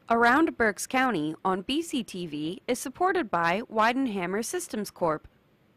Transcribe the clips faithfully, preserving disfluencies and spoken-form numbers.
Around Berks County on B C T V is supported by Weidenhammer Systems Corp.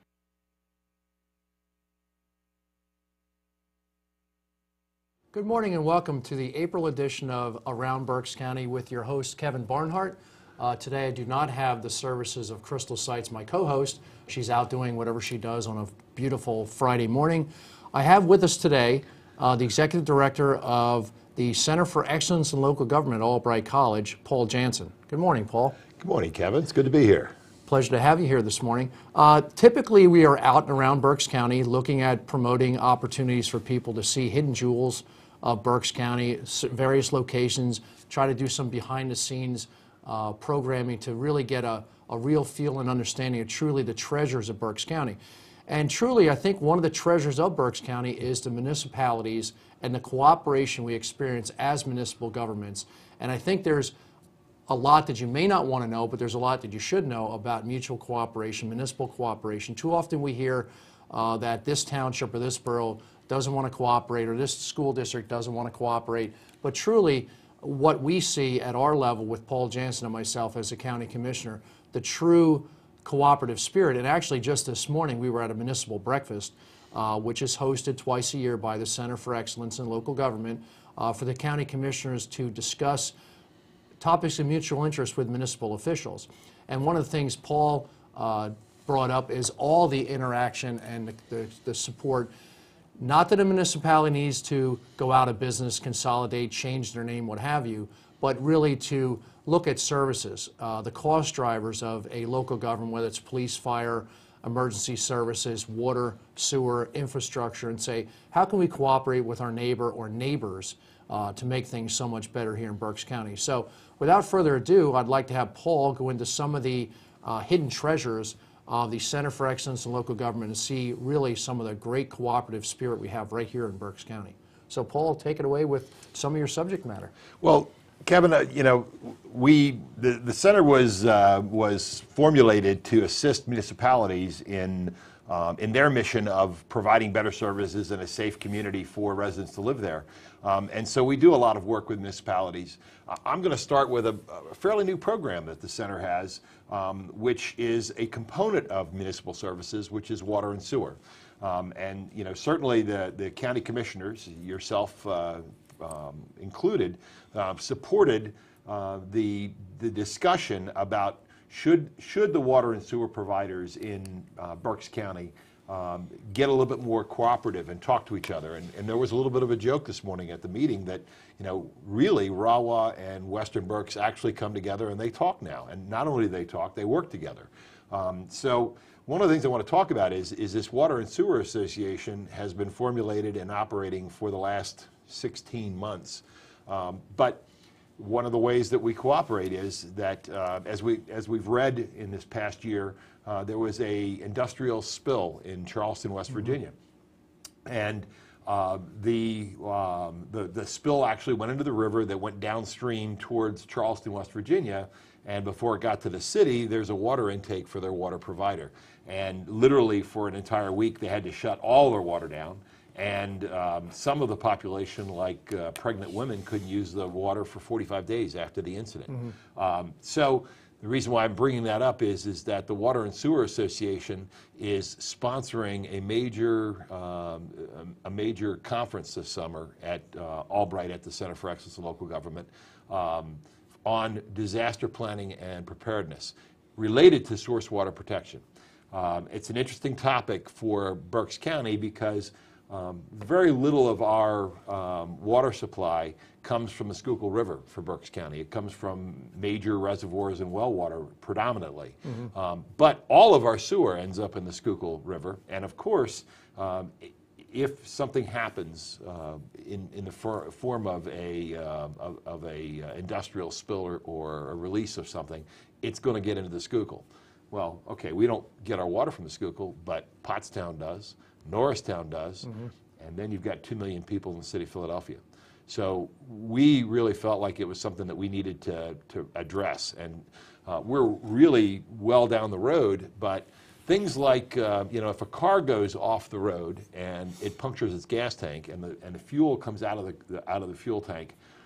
Good morning and welcome to the April edition of Around Berks County with your host Kevin Barnhardt. Uh, today I do not have the services of Crystal Seitz, my co-host. She's out doing whatever she does on a beautiful Friday morning. I have with us today uh, the Executive Director of the Center for Excellence in Local Government at Albright College, Paul Janssen. Good morning, Paul. Good morning, Kevin. It's good to be here. Pleasure to have you here this morning. Uh, typically, we are out and around Berks County looking at promoting opportunities for people to see hidden jewels of Berks County, various locations, try to do some behind-the-scenes uh, programming to really get a, a real feel and understanding of truly the treasures of Berks County. And truly, I think one of the treasures of Berks County is the municipalities and the cooperation we experience as municipal governments. And I think there's a lot that you may not want to know, but there's a lot that you should know about mutual cooperation, municipal cooperation. Too often we hear uh, that this township or this borough doesn't want to cooperate, or this school district doesn't want to cooperate. But truly, what we see at our level with Paul Janssen and myself as a county commissioner, the true cooperative spirit. And actually just this morning we were at a municipal breakfast uh, which is hosted twice a year by the Center for Excellence in Local Government uh, for the county commissioners to discuss topics of mutual interest with municipal officials. And one of the things Paul uh, brought up is all the interaction and the, the, the support. Not that a municipality needs to go out of business, consolidate, change their name, what have you, but really to look at services, uh, the cost drivers of a local government, whether it's police, fire, emergency services, water, sewer, infrastructure, and say, how can we cooperate with our neighbor or neighbors uh, to make things so much better here in Berks County? So without further ado, I'd like to have Paul go into some of the uh, hidden treasures of the Center for Excellence in Local Government and see really some of the great cooperative spirit we have right here in Berks County. So Paul, take it away with some of your subject matter. Well, Kevin, uh, you know, we the, the center was uh, was formulated to assist municipalities in um, in their mission of providing better services and a safe community for residents to live there. Um, and so we do a lot of work with municipalities. Uh, I'm going to start with a, a fairly new program that the center has, um, which is a component of municipal services, which is water and sewer. Um, and you know, certainly the the county commissioners, yourself uh, um, included, uh, supported uh, the the discussion about should should the water and sewer providers in uh, Berks County um, get a little bit more cooperative and talk to each other. And, and there was a little bit of a joke this morning at the meeting that, you know, really Rawa and Western Berks actually come together and they talk now. And not only do they talk, they work together. Um, so one of the things I want to talk about is, is this Water and Sewer Association has been formulated and operating for the last sixteen months. Um, but one of the ways that we cooperate is that, uh, as we as we've read in this past year, uh, there was a industrial spill in Charleston, West Virginia, mm-hmm. and uh, the, um, the the spill actually went into the river that went downstream towards Charleston, West Virginia, and before it got to the city, there's a water intake for their water provider, and literally for an entire week they had to shut all their water down. And um, some of the population, like uh, pregnant women, couldn't use the water for forty-five days after the incident. Mm-hmm. um, so the reason why I'm bringing that up is, is that the Water and Sewer Association is sponsoring a major, um, a major conference this summer at uh, Albright at the Center for Excellence in Local Government um, on disaster planning and preparedness related to source water protection. Um, it's an interesting topic for Berks County because Um, very little of our um, water supply comes from the Schuylkill River for Berks County. It comes from major reservoirs and well water predominantly. Mm-hmm. um, but all of our sewer ends up in the Schuylkill River. And of course, um, if something happens uh, in, in the for, form of a, uh, of, of a uh, industrial spill or, or a release of something, it's going to get into the Schuylkill. Well, okay, we don't get our water from the Schuylkill, but Pottstown does. Norristown does, mm-hmm. and then you've got two million people in the city of Philadelphia. So we really felt like it was something that we needed to, to address. And uh, we're really well down the road, but things like, uh, you know, if a car goes off the road and it punctures its gas tank and the, and the fuel comes out of the, the, out of the fuel tank,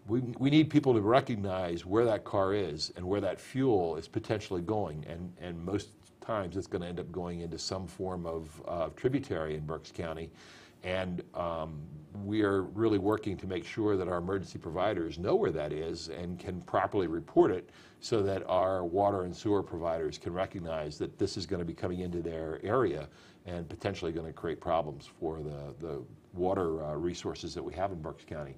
we, we need people to recognize where that car is and where that fuel is potentially going, and, and most times it's going to end up going into some form of uh, tributary in Berks County. And um, we are really working to make sure that our emergency providers know where that is and can properly report it, so that our water and sewer providers can recognize that this is going to be coming into their area and potentially going to create problems for the, the water uh, resources that we have in Berks County.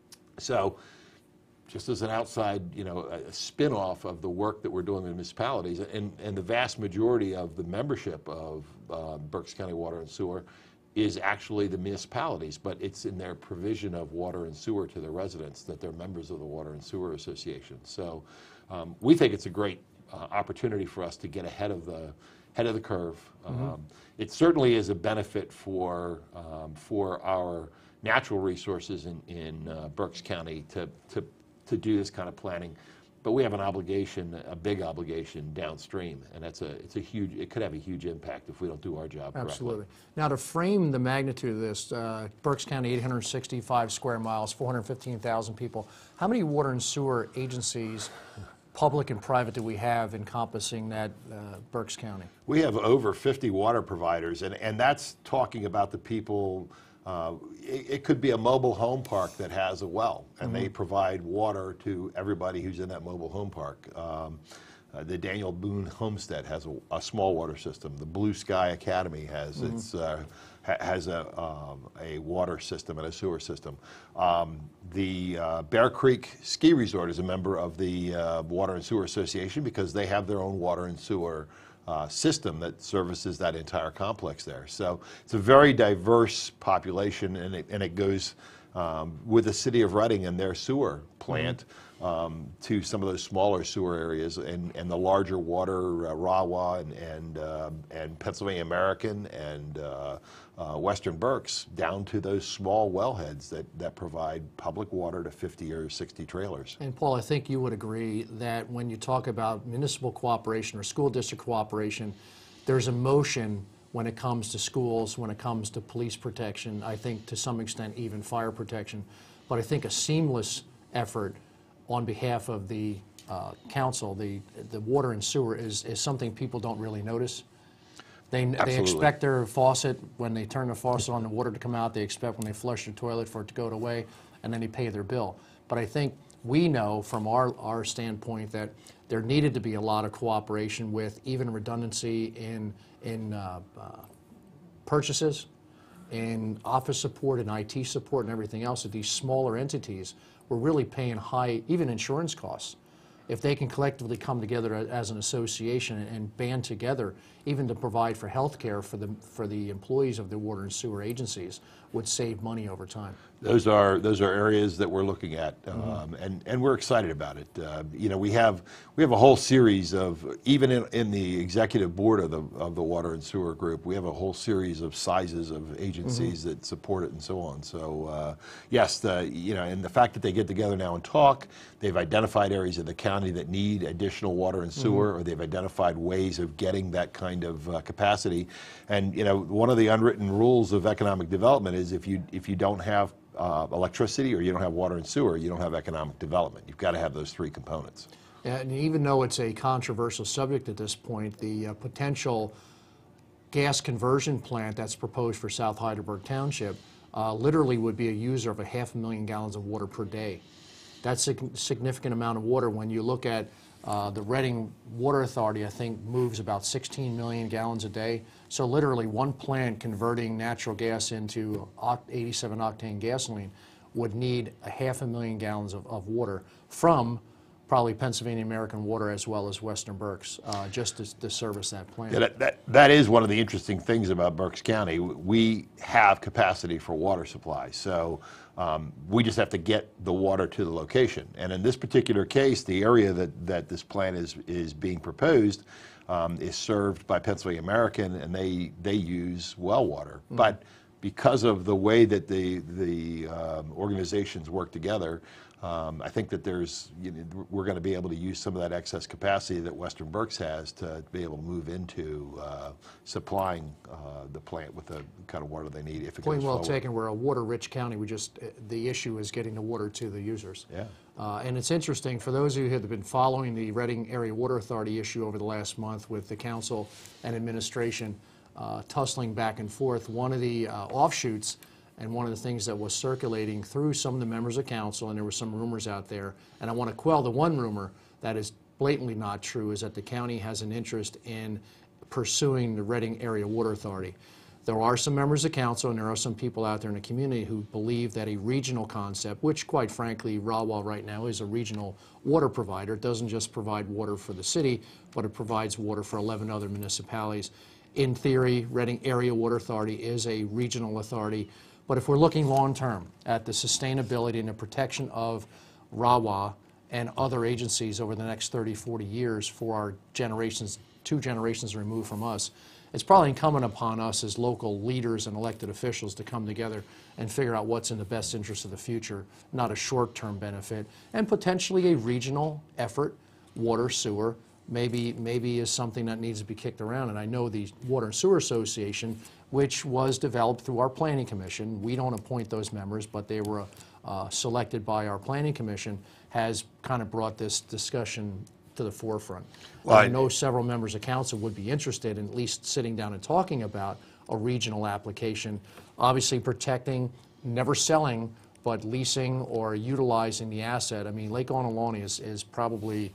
So just as an outside, you know, a spin-off of the work that we're doing in municipalities, and, and the vast majority of the membership of uh, Berks County Water and Sewer is actually the municipalities, but it's in their provision of water and sewer to their residents that they're members of the Water and Sewer Association. So um, we think it's a great uh, opportunity for us to get ahead of the head of the curve. Mm-hmm. um, it certainly is a benefit for um, for our natural resources in, in uh, Berks County to, to to do this kind of planning. But we have an obligation, a big obligation downstream, and that's a, it's a huge, it could have a huge impact if we don't do our job correctly. Absolutely. Now, to frame the magnitude of this, uh, Berks County, eight hundred sixty-five square miles, four hundred fifteen thousand people. How many water and sewer agencies, public and private, do we have encompassing that uh, Berks County? We have over fifty water providers, and, and that's talking about the people. Uh, it, it could be a mobile home park that has a well, and mm-hmm. they provide water to everybody who's in that mobile home park. Um, uh, the Daniel Boone Homestead has a, a small water system. The Blue Sky Academy has mm-hmm. its uh, ha has a um, a water system and a sewer system. Um, the uh, Bear Creek Ski Resort is a member of the uh, Water and Sewer Association because they have their own water and sewer Uh, system that services that entire complex there. So it's a very diverse population, and it, and it goes um, with the city of Reading and their sewer plant mm-hmm. um, to some of those smaller sewer areas, and, and the larger water, uh, Rawa and and, uh, and Pennsylvania American and uh, uh, Western Berks, down to those small wellheads that, that provide public water to fifty or sixty trailers. And Paul, I think you would agree that when you talk about municipal cooperation or school district cooperation, there's emotion when it comes to schools, when it comes to police protection, I think to some extent even fire protection. But I think a seamless effort on behalf of the uh, council, the, the water and sewer, is, is something people don't really notice. They, they expect their faucet, when they turn the faucet on, the water to come out. They expect when they flush their toilet for it to go away, and then they pay their bill. But I think we know from our, our standpoint that there needed to be a lot of cooperation with even redundancy in, in uh, uh, purchases, in office support and I T support and everything else. That these smaller entities were really paying high, even insurance costs. If they can collectively come together as an association and band together, even to provide for health care for the, for the employees of the water and sewer agencies, would save money over time. Those are those are areas that we're looking at, um, mm-hmm. and and we're excited about it. Uh, you know, we have we have a whole series of, even in, in the executive board of the of the water and sewer group, we have a whole series of sizes of agencies mm-hmm. that support it and so on. So uh, yes, the you know, and the fact that they get together now and talk, they've identified areas of the county that need additional water and sewer, mm-hmm. or they've identified ways of getting that kind of uh, capacity. And you know, one of the unwritten rules of economic development is if you if you don't have Uh, electricity, or you don't have water and sewer, you don't have economic development. You've got to have those three components. And even though it's a controversial subject at this point, the uh, potential gas conversion plant that's proposed for South Heidelberg Township uh, literally would be a user of a half a million gallons of water per day. That's a significant amount of water. When you look at uh, the Reading Water Authority, I think moves about sixteen million gallons a day. So literally one plant converting natural gas into eighty-seven octane gasoline would need a half a million gallons of, of water from probably Pennsylvania American Water as well as Western Berks, uh, just to, to service that plant. Yeah, that, that, that is one of the interesting things about Berks County. We have capacity for water supply, so um, we just have to get the water to the location. And in this particular case, the area that, that this plant is, is being proposed um, is served by Pennsylvania American, and they, they use well water. Mm. But because of the way that the, the um, organizations work together, um, I think that there's, you know, we're going to be able to use some of that excess capacity that Western Berks has to be able to move into uh, supplying uh, the plant with the kind of water they need if it Point goes well forward. taken. We're a water-rich county. We just, the issue is getting the water to the users. Yeah. Uh, and it's interesting, for those of you who have been following the Reading Area Water Authority issue over the last month with the council and administration uh, tussling back and forth, one of the uh, offshoots and one of the things that was circulating through some of the members of council, and there were some rumors out there, and I want to quell the one rumor that is blatantly not true, is that the county has an interest in pursuing the Reading Area Water Authority. There are some members of council and there are some people out there in the community who believe that a regional concept, which quite frankly Rawa right now is a regional water provider. It doesn't just provide water for the city, but it provides water for eleven other municipalities. In theory, Reading Area Water Authority is a regional authority, but if we're looking long term at the sustainability and the protection of Rawa and other agencies over the next thirty, forty years for our generations, two generations removed from us, it's probably incumbent upon us as local leaders and elected officials to come together and figure out what's in the best interest of the future, not a short-term benefit, and potentially a regional effort, water, sewer, maybe, maybe is something that needs to be kicked around. And I know the Water and Sewer Association, which was developed through our Planning Commission, we don't appoint those members, but they were uh, selected by our Planning Commission, has kind of brought this discussion to the forefront. Well, I I- know several members of council would be interested in at least sitting down and talking about a regional application, obviously protecting, never selling, but leasing or utilizing the asset. I mean, Lake Onalauni is, is probably,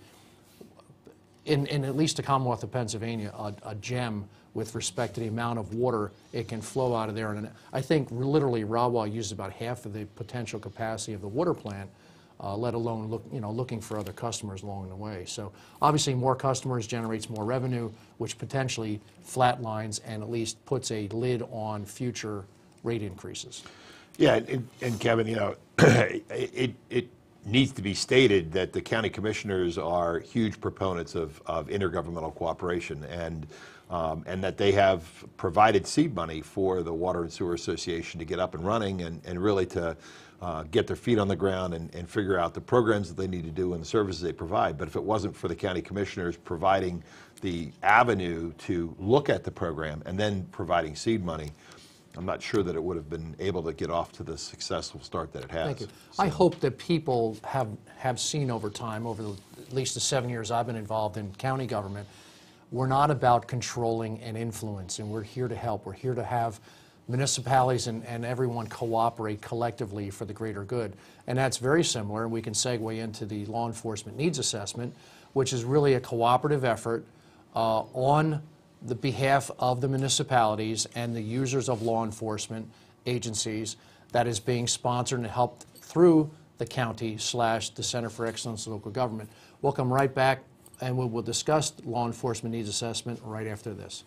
in, in at least the Commonwealth of Pennsylvania, a, a gem with respect to the amount of water it can flow out of there. And I think literally Rawa uses about half of the potential capacity of the water plant, Uh, let alone look, you know, looking for other customers along the way. So obviously more customers generates more revenue, which potentially flatlines and at least puts a lid on future rate increases. Yeah, and, and Kevin, you know, it, it needs to be stated that the county commissioners are huge proponents of, of intergovernmental cooperation, and um, and that they have provided seed money for the Water and Sewer Association to get up and running and, and really to uh, get their feet on the ground and, and figure out the programs that they need to do and the services they provide. But if it wasn't for the county commissioners providing the avenue to look at the program and then providing seed money, I'm not sure that it would have been able to get off to the successful start that it has. Thank you. So- I hope that people have, have seen over time, over the, at least the seven years I've been involved in county government, we're not about controlling and influence, and we're here to help. We're here to have municipalities and, and everyone cooperate collectively for the greater good. And that's very similar, and we can segue into the law enforcement needs assessment, which is really a cooperative effort uh, on the behalf of the municipalities and the users of law enforcement agencies that is being sponsored and helped through the county slash the Center for Excellence in Local Government. We'll come right back and we will discuss law enforcement needs assessment right after this.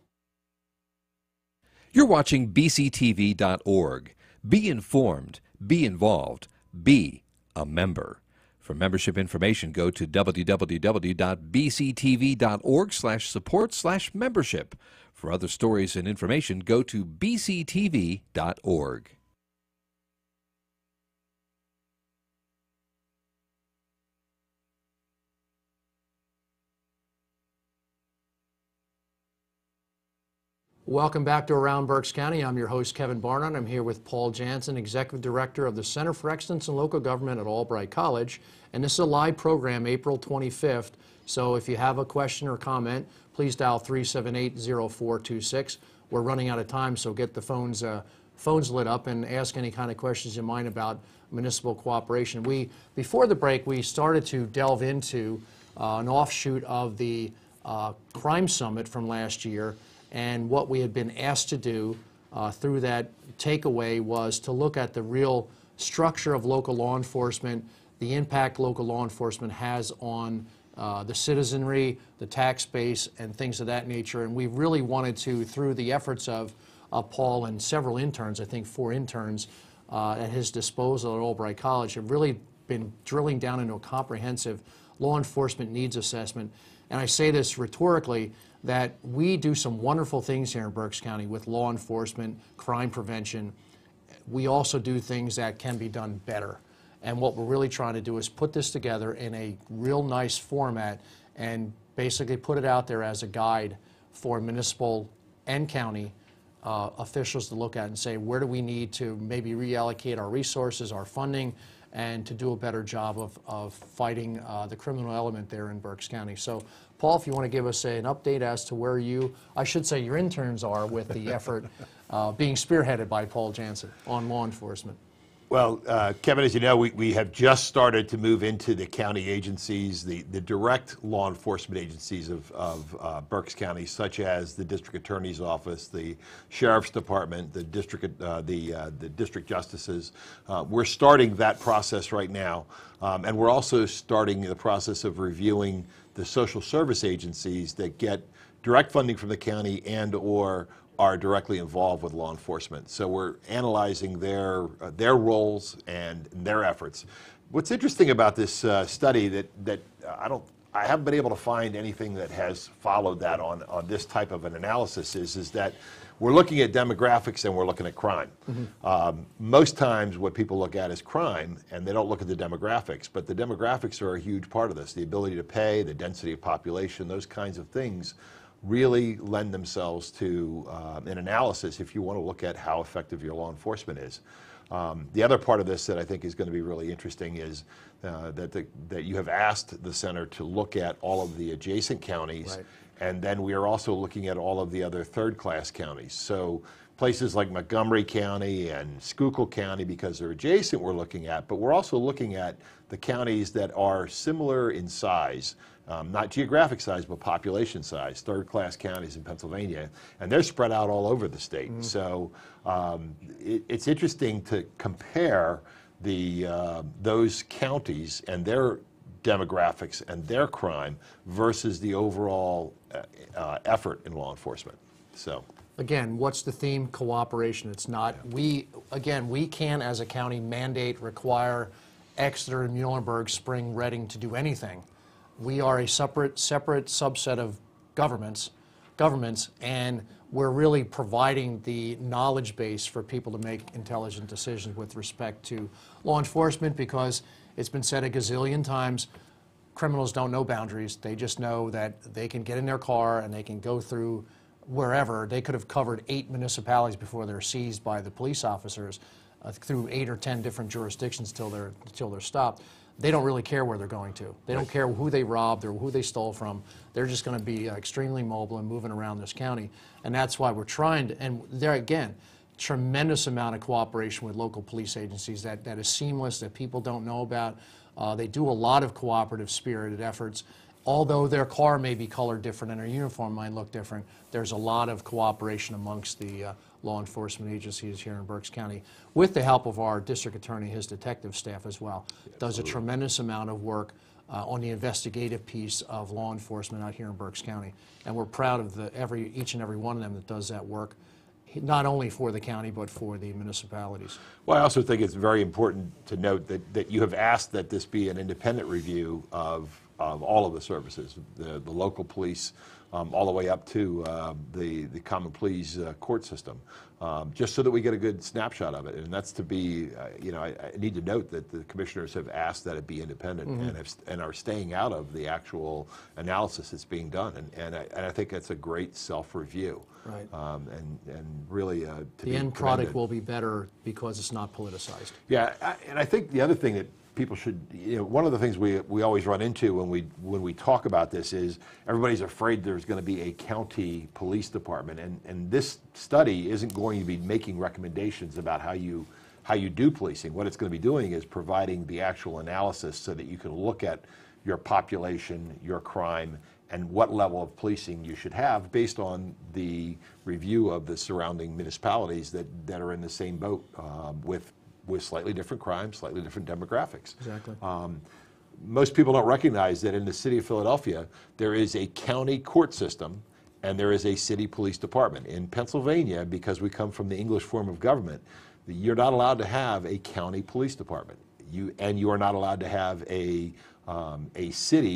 You're watching B C T V dot org. Be informed, be involved, be a member. For membership information, go to w w w dot b c t v dot org slash support slash membership. For other stories and information, go to b c t v dot org. Welcome back to Around Berks County. I'm your host, Kevin Barnhardt. I'm here with Paul Janssen, Executive Director of the Center for Excellence in Local Government at Albright College. And this is a live program, April twenty-fifth. So if you have a question or comment, please dial three seven eight, zero four two six. We're running out of time, so get the phones, uh, phones lit up and ask any kind of questions you mind about municipal cooperation. We, before the break, we started to delve into uh, an offshoot of the uh, crime summit from last year. And what we had been asked to do uh, through that takeaway was to look at the real structure of local law enforcement, the impact local law enforcement has on uh, the citizenry, the tax base, and things of that nature. And we really wanted to, through the efforts of, of Paul and several interns, I think four interns uh, at his disposal at Albright College, have really been drilling down into a comprehensive law enforcement needs assessment. And I say this rhetorically, that we do some wonderful things here in Berks County with law enforcement, crime prevention. We also do things that can be done better. And what we're really trying to do is put this together in a real nice format and basically put it out there as a guide for municipal and county uh, officials to look at and say, where do we need to maybe reallocate our resources, our funding, and to do a better job of, of fighting uh, the criminal element there in Berks County. So, Paul, if you want to give us a, an update as to where you, I should say your interns are with the effort uh, being spearheaded by Paul Janssen on law enforcement. Well, uh, Kevin, as you know, we, we have just started to move into the county agencies, the, the direct law enforcement agencies of, of uh, Berks County, such as the district attorney's office, the sheriff's department, the district, uh, the, uh, the district justices. Uh, we're starting that process right now, um, and we're also starting the process of reviewing the social service agencies that get direct funding from the county and or are directly involved with law enforcement. So we're analyzing their uh, their roles and their efforts. What's interesting about this uh, study that that uh, I don't I haven't been able to find anything that has followed that on on this type of an analysis is is that we're looking at demographics and we're looking at crime. Mm-hmm. um, most times what people look at is crime and they don't look at the demographics, but the demographics are a huge part of this. The ability to pay, the density of population, those kinds of things really lend themselves to um, an analysis if you want to look at how effective your law enforcement is. Um, the other part of this that I think is going to be really interesting is uh, that, the, that you have asked the center to look at all of the adjacent counties, right. And then we are also looking at all of the other third-class counties. So places like Montgomery County and Schuylkill County, because they're adjacent, we're looking at, but we're also looking at the counties that are similar in size. Um, not geographic size, but population size, third-class counties in Pennsylvania, and they're spread out all over the state. Mm. So um, it, it's interesting to compare the uh, those counties and their demographics and their crime versus the overall uh, uh, effort in law enforcement. So. Again, what's the theme? Cooperation. It's not, Yeah. we, again, we can as a county mandate, require Exeter and Muhlenberg, Spring, Reading to do anything. We are a separate, separate subset of governments, governments, and we're really providing the knowledge base for people to make intelligent decisions with respect to law enforcement, because it's been said a gazillion times, criminals don't know boundaries. They just know that they can get in their car and they can go through wherever. They could have covered eight municipalities before they're seized by the police officers, uh, through eight or ten different jurisdictions till they're, till they're stopped. They don't really care where they're going to. They don't care who they robbed or who they stole from. They're just going to be uh, extremely mobile and moving around this county. And that's why we're trying to, and there again, tremendous amount of cooperation with local police agencies that, that is seamless, that people don't know about. Uh, they do a lot of cooperative, spirited efforts. Although their car may be colored different and their uniform might look different, there's a lot of cooperation amongst the uh, law enforcement agencies here in Berks County, with the help of our district attorney, his detective staff as well. Yeah, does a tremendous amount of work uh, on the investigative piece of law enforcement out here in Berks County. And we're proud of the, every, each and every one of them that does that work, not only for the county, but for the municipalities. Well, I also think it's very important to note that, that you have asked that this be an independent review of, of all of the services, the, the local police, um, all the way up to uh, the, the common pleas uh, court system, um, just so that we get a good snapshot of it. And that's to be, uh, you know, I, I need to note that the commissioners have asked that it be independent, mm-hmm. and, have, and are staying out of the actual analysis that's being done. And, and, I, and I think that's a great self-review. Right. Um, and, and really uh, to the be end product commended. will be better because it's not politicized. Yeah, I, and I think the other thing that people should, you know, one of the things we, we always run into when we, when we talk about this is everybody's afraid there's going to be a county police department. And, and this study isn't going to be making recommendations about how you, how you do policing. What it's going to be doing is providing the actual analysis so that you can look at your population, your crime, and what level of policing you should have based on the review of the surrounding municipalities that, that are in the same boat um, with, with slightly different crimes, slightly different demographics. Exactly. Um, most people don't recognize that in the city of Philadelphia, there is a county court system and there is a city police department. In Pennsylvania, because we come from the English form of government, you're not allowed to have a county police department. You, and you are not allowed to have a, um, a city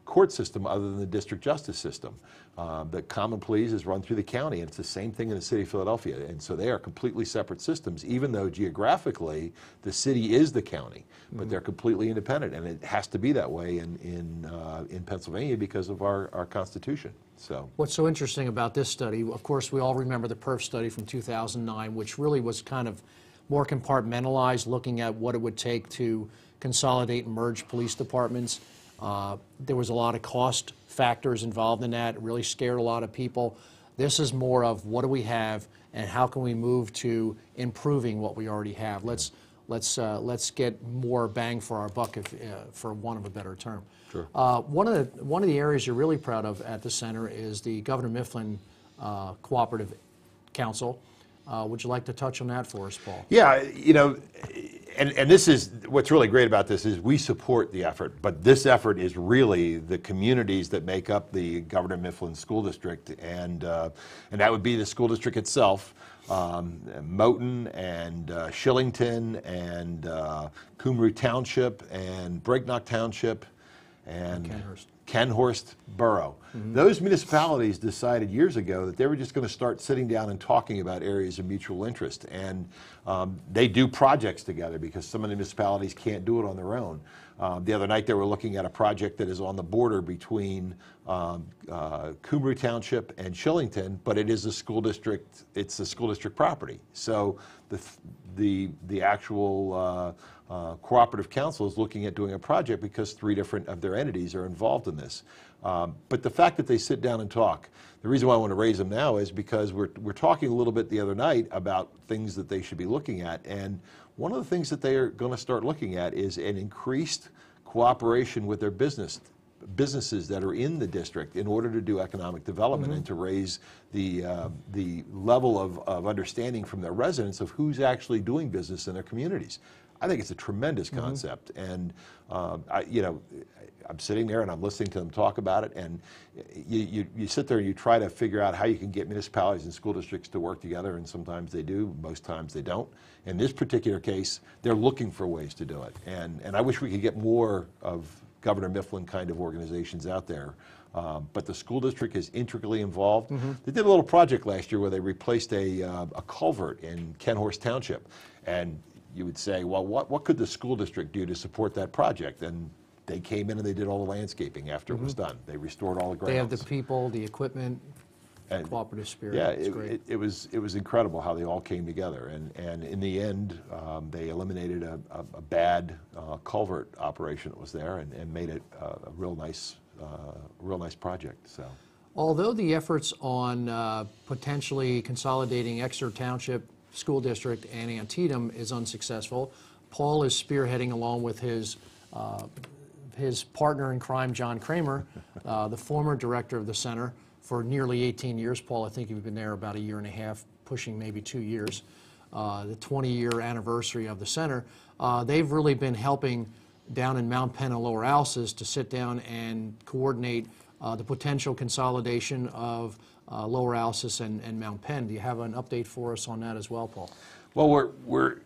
court system other than the district justice system. Um, the common pleas is run through the county, and it's the same thing in the city of Philadelphia. And so they are completely separate systems, even though geographically the city is the county, but mm-hmm. they're completely independent, and it has to be that way in in uh, in Pennsylvania because of our our Constitution. So what's so interesting about this study? Of course, we all remember the PERF study from two thousand nine, which really was kind of more compartmentalized, looking at what it would take to consolidate and merge police departments. Uh, there was a lot of cost factors involved in that. It really scared a lot of people. This is more of what do we have and how can we move to improving what we already have. Let's let's uh, let's get more bang for our buck, if, uh, for want of a better term. Sure. Uh, one of the one of the areas you're really proud of at the center is the Governor Mifflin uh, Cooperative Council. Uh, would you like to touch on that for us, Paul? Yeah, you know, and, and this is, what's really great about this is we support the effort, but this effort is really the communities that make up the Governor Mifflin School District, and, uh, and that would be the school district itself, um, Moton and uh, Shillington and uh, Cumru Township and Breaknock Township and Kenhurst. Kenhorst Borough. Mm-hmm. Those municipalities decided years ago that they were just going to start sitting down and talking about areas of mutual interest. And um, they do projects together because some of the municipalities can't do it on their own. Um, the other night they were looking at a project that is on the border between um, uh, Cumru Township and Shillington, but it is a school district, it's a school district property. So the, the, the actual uh, Uh, cooperative council is looking at doing a project because three different of their entities are involved in this. Um, but the fact that they sit down and talk, the reason why I want to raise them now is because we're, we're talking a little bit the other night about things that they should be looking at. And one of the things that they are going to start looking at is an increased cooperation with their business businesses that are in the district in order to do economic development mm-hmm. and to raise the uh, the level of, of understanding from their residents of who's actually doing business in their communities. I think it's a tremendous concept, mm-hmm. and um, I, you know, I'm sitting there and I'm listening to them talk about it, and you, you, you sit there and you try to figure out how you can get municipalities and school districts to work together, and sometimes they do, most times they don't. In this particular case, they're looking for ways to do it, and, and I wish we could get more of Governor Mifflin kind of organizations out there. Um, but the school district is intricately involved. Mm-hmm. They did a little project last year where they replaced a, uh, a culvert in Kenhorst Township, and you would say, well, what, what could the school district do to support that project? And they came in and they did all the landscaping after mm-hmm. it was done. They restored all the grounds. They have the people, the equipment, and cooperative spirit. Yeah, it's it, great. It, it was it was incredible how they all came together. And, and in the end, um, they eliminated a, a, a bad uh, culvert operation that was there and, and made it uh, a real nice, uh, real nice project. So, although the efforts on uh, potentially consolidating Exeter Township School District and Antietam is unsuccessful, Paul is spearheading along with his uh, his partner in crime, John Kramer, uh, the former director of the center for nearly eighteen years. Paul, I think you've been there about a year and a half, pushing maybe two years. Uh, the twenty year anniversary of the center. Uh, they've really been helping down in Mount Penn and Lower Alsace to sit down and coordinate uh, the potential consolidation of Uh, Lower Alsace and, and Mount Penn. Do you have an update for us on that as well, Paul? Well, we're, we're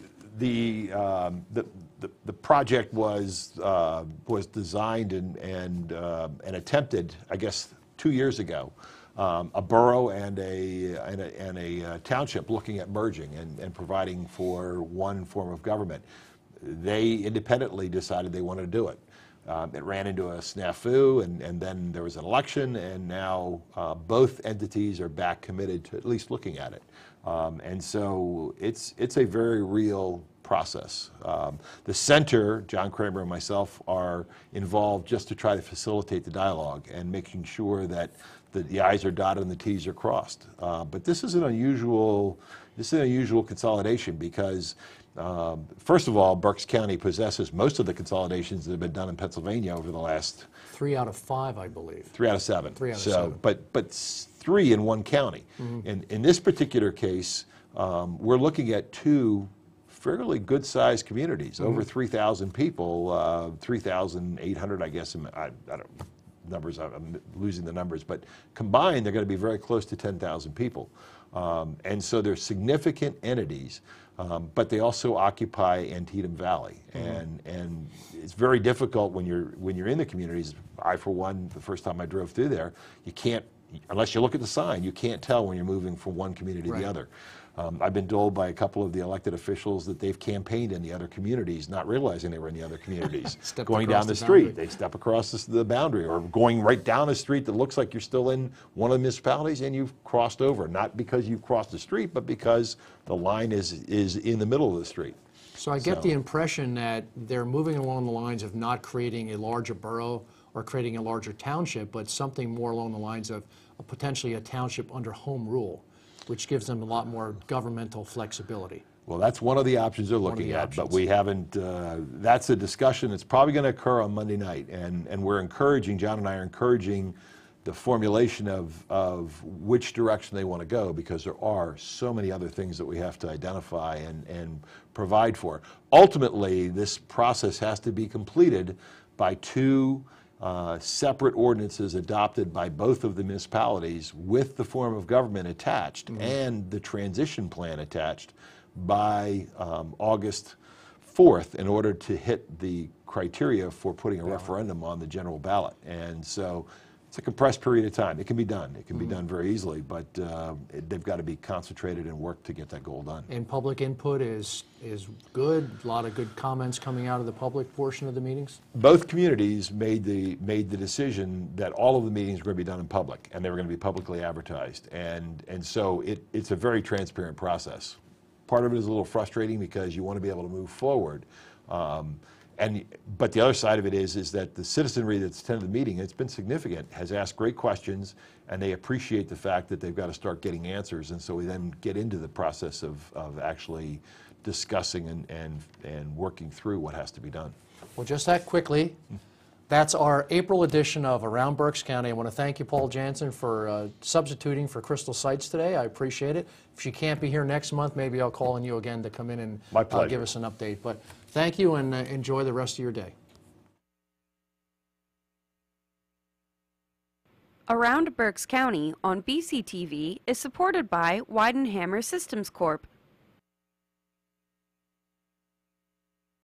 the, um, the, the the project was uh, was designed and and uh, and attempted, I guess, two years ago. Um, a borough and a and a, and a uh, township looking at merging and, and providing for one form of government. They independently decided they wanted to do it. Um, it ran into a snafu, and, and then there was an election, and now uh, both entities are back committed to at least looking at it. Um, and so it's, it's a very real process. Um, the center, John Kramer and myself, are involved just to try to facilitate the dialogue and making sure that the, the I's are dotted and the T's are crossed. Uh, but this is an unusual, this is an unusual consolidation because Um, first of all, Berks County possesses most of the consolidations that have been done in Pennsylvania over the last three out of five, I believe. Three out of seven. Three out of so, seven. But but three in one county. Mm-hmm. In in this particular case, um, we're looking at two fairly good-sized communities, mm-hmm. over three thousand people, uh, three thousand eight hundred, I guess. I, I don't numbers. I'm losing the numbers, but combined, they're going to be very close to ten thousand people. Um, and so they're significant entities, um, but they also occupy Antietam Valley. Mm-hmm. And and it's very difficult when you're when you're in the communities. I, for one, the first time I drove through there, you can't, unless you look at the sign, you can't tell when you're moving from one community to right. the other. Um, I've been told by a couple of the elected officials that they've campaigned in the other communities, not realizing they were in the other communities. Going down the, the street, they step across the, the boundary, or going right down a street that looks like you're still in one of the municipalities and you've crossed over, not because you've crossed the street, but because the line is, is in the middle of the street. So I get So. the impression that they're moving along the lines of not creating a larger borough or creating a larger township, but something more along the lines of a potentially a township under home rule, which gives them a lot more governmental flexibility. Well, that's one of the options they're looking the at, options. but we haven't, uh, that's a discussion that's probably going to occur on Monday night. And, and we're encouraging, John and I are encouraging the formulation of, of which direction they want to go, because there are so many other things that we have to identify and, and provide for. Ultimately, this process has to be completed by two Uh, separate ordinances adopted by both of the municipalities with the form of government attached, mm-hmm. and the transition plan attached by um, August fourth in order to hit the criteria for putting a ballot. referendum on the general ballot. And so it's a compressed period of time. It can be done. It can mm-hmm. be done very easily, but uh, it, they've got to be concentrated and work to get that goal done. And public input is, is good? A lot of good comments coming out of the public portion of the meetings? Both communities made the, made the decision that all of the meetings were going to be done in public, and they were going to be publicly advertised. And, and so it, it's a very transparent process. Part of it is a little frustrating because you want to be able to move forward. Um, And, but the other side of it is, is that the citizenry that's attended the meeting, it's been significant, has asked great questions, and they appreciate the fact that they've got to start getting answers. And so we then get into the process of, of actually discussing and, and, and working through what has to be done. Well, just that quickly, that's our April edition of Around Berks County. I want to thank you, Paul Janssen, for uh, substituting for Crystal Seitz today. I appreciate it. If she can't be here next month, maybe I'll call on you again to come in and My uh, pleasure. give us an update. But thank you, and uh, enjoy the rest of your day. Around Berks County on B C T V is supported by Weidenhammer Systems Corp